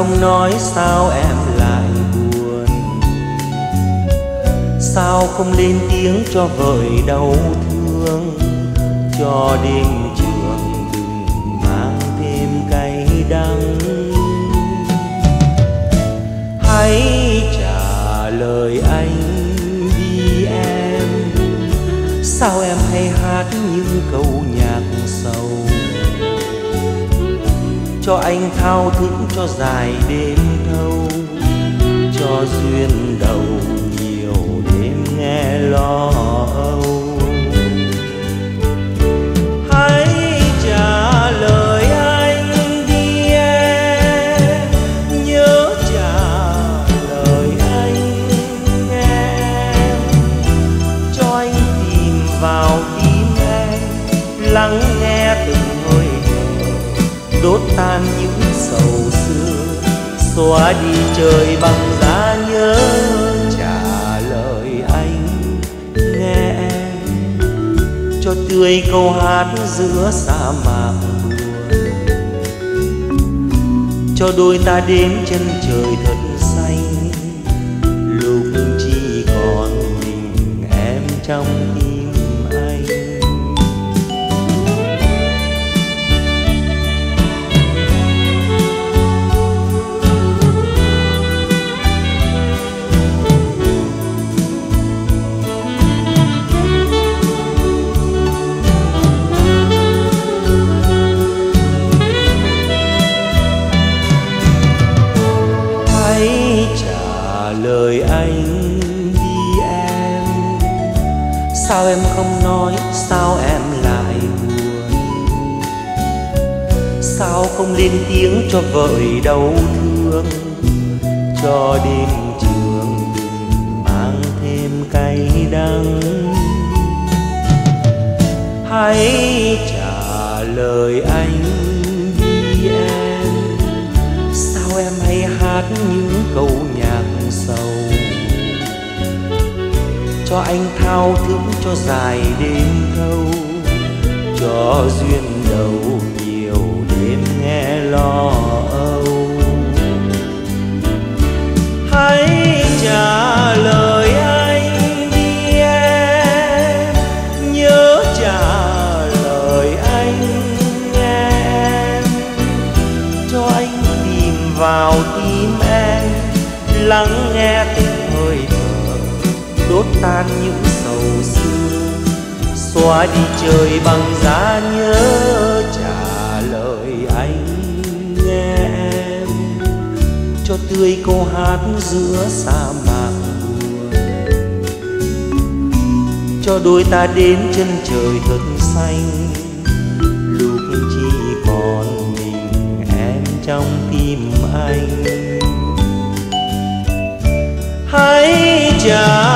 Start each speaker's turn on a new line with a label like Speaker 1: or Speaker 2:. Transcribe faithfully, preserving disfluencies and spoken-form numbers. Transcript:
Speaker 1: không nói sao em lại buồn? Sao không lên tiếng cho vơi đau thương? Cho đêm trường đừng mang thêm cay đắng. Hãy trả lời anh đi em. Sao em hay hát những câu nhạc sầu? Cho anh thao thức cho dài đêm thâu, cho duyên đầu nhiều đêm nghe lo âu. Hãy trả lời anh đi em, nhớ trả lời anh em. Cho anh tìm vào tim em, lắng nghe từng hơi thở, đốt tan những sầu xưa, xóa đi trời bằng giá nhớ. Trả lời anh nghe em, cho tươi câu hát giữa sa mạc buồn, cho đôi ta đến chân trời thật xanh, lúc chỉ còn mình em trong tim anh. Lời anh đi em. Sao em không nói, sao em lại buồn? Sao không lên tiếng cho vơi đau thương? Cho đêm trường đừng mang thêm cay đắng. Hãy trả lời anh đi em. Sao em hay hát những câu nhạc sầu? Cho anh thao thức cho dài đêm thâu, cho duyên đầu nhiều đêm nghe lo âu. Hãy trả lời anh đi em, nhớ trả lời anh nghe em. Cho anh tìm vào tim em, lắng nghe từng hơi thở, đốt tan những sầu xưa, xóa đi trời bằng giá nhớ. Trả lời anh nghe em, cho tươi câu hát giữa sa mạc buồn, cho đôi ta đến chân trời thật xanh, lúc chỉ còn mình em trong tim anh. Hãy trả